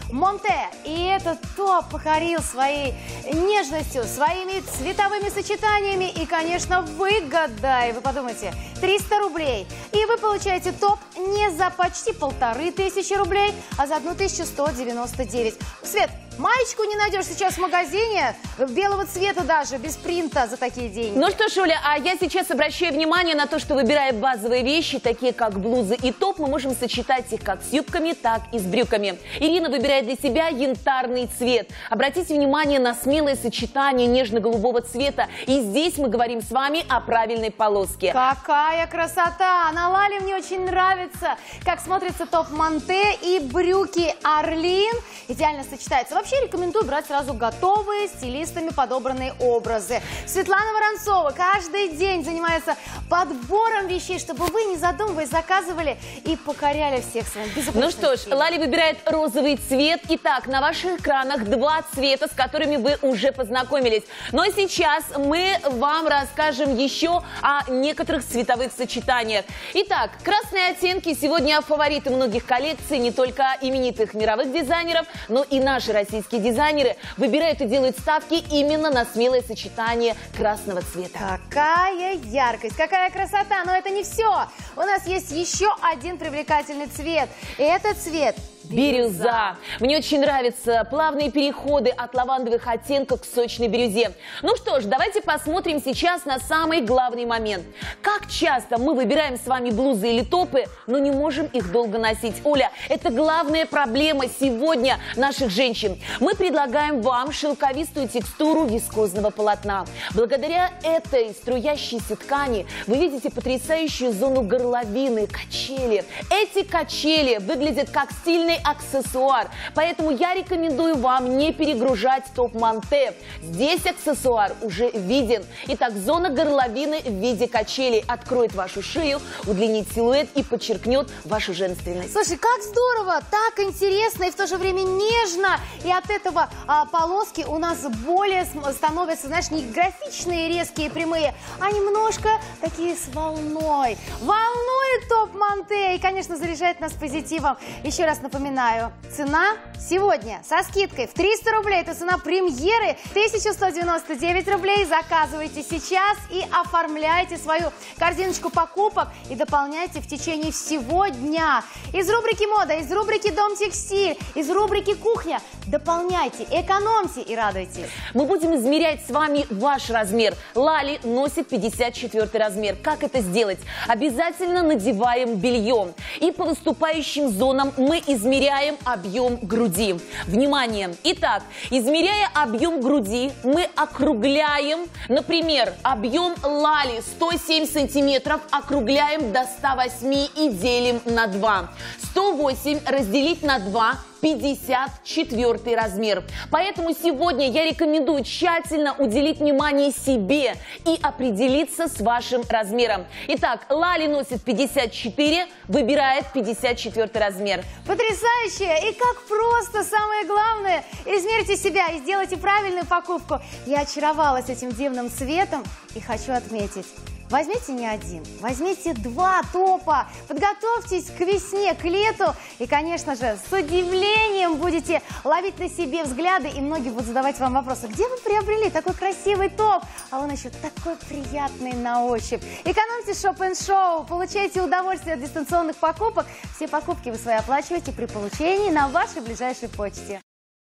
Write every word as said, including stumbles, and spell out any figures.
Монте. И этот топ покорил своей нежностью, своими цветовыми сочетаниями и, конечно, выгода. И вы подумайте, триста рублей. И вы получаете топ не за почти полторы тысячи рублей, а за одну тысячу сто девяносто девять. Свет, маечку не найдешь сейчас в магазине, белого цвета даже, без принта за такие деньги. Ну что ж, Оля, а я сейчас обращаю внимание на то, что, выбирая базовые вещи, такие как блузы и топ, мы можем сочетать их как с юбками, так и с брюками. Ирина выбирает для себя янтарный цвет. Обратите внимание на смелое сочетание нежно-голубого цвета. И здесь мы говорим с вами о правильной полоске. Какая красота! На Лале мне очень нравится, как смотрится топ Монте и брюки Орлин. Идеально сочетается. Вообще рекомендую брать сразу готовые, стилистами подобранные образы. Светлана Воронцова каждый день занимается подбором вещей, чтобы вы, не задумываясь, заказывали и покоряли всех своим безупречным Ну что ж, стилем. Лали выбирает розовый цвет. Итак, на ваших экранах два цвета, с которыми вы уже познакомились. Но сейчас мы вам расскажем еще о некоторых цветовых сочетаниях. Итак, красные оттенки сегодня фавориты многих коллекций, не только именитых мировых дизайнеров, но и наши российские дизайнеры выбирают и делают ставки именно на смелое сочетание красного цвета. Какая яркость, какая красота! Но это не все. У нас есть еще один привлекательный цвет. И это цвет Бирюза. Мне очень нравятся плавные переходы от лавандовых оттенков к сочной бирюзе. Ну что ж, давайте посмотрим сейчас на самый главный момент. Как часто мы выбираем с вами блузы или топы, но не можем их долго носить? Оля, это главная проблема сегодня наших женщин. Мы предлагаем вам шелковистую текстуру вискозного полотна. Благодаря этой струящейся ткани вы видите потрясающую зону горловины, качели. Эти качели выглядят как стильный аксессуар, поэтому я рекомендую вам не перегружать топ Монте. Здесь аксессуар уже виден. Итак, зона горловины в виде качелей откроет вашу шею, удлинит силуэт и подчеркнет вашу женственность. Слушай, как здорово, так интересно и в то же время нежно. И от этого а, полоски у нас более становятся, знаешь, не графичные, резкие, прямые, а немножко такие с волной. Волнует топ Монте и, конечно, заряжает нас позитивом. Еще раз напоминаю, Напоминаю, цена сегодня со скидкой в триста рублей. Это цена премьеры тысяча сто девяносто девять рублей. Заказывайте сейчас и оформляйте свою корзиночку покупок и дополняйте в течение всего дня. Из рубрики «Мода», из рубрики «Дом текстиль», из рубрики «Кухня». Дополняйте, экономьте и радуйтесь. Мы будем измерять с вами ваш размер. Лали носит пятьдесят четвёртый размер. Как это сделать? Обязательно надеваем белье. И по выступающим зонам мы измеряем Измеряем объем груди. Внимание! Итак, измеряя объем груди, мы округляем, например, объем Лали сто семь сантиметров, округляем до ста восьми и делим на два. сто восемь разделить на два. пятьдесят четвёртый размер. Поэтому сегодня я рекомендую тщательно уделить внимание себе и определиться с вашим размером. Итак, Лали носит пятьдесят четыре, выбирает пятьдесят четвёртый размер. Потрясающе! И как просто, самое главное, измерьте себя и сделайте правильную покупку. Я очаровалась этим дивным цветом и хочу отметить. Возьмите не один, возьмите два топа, подготовьтесь к весне, к лету и, конечно же, с удивлением будете ловить на себе взгляды, и многие будут задавать вам вопросы, где вы приобрели такой красивый топ, а он еще такой приятный на ощупь. Экономьте шоп-н-шоу, получайте удовольствие от дистанционных покупок, все покупки вы свои оплачиваете при получении на вашей ближайшей почте.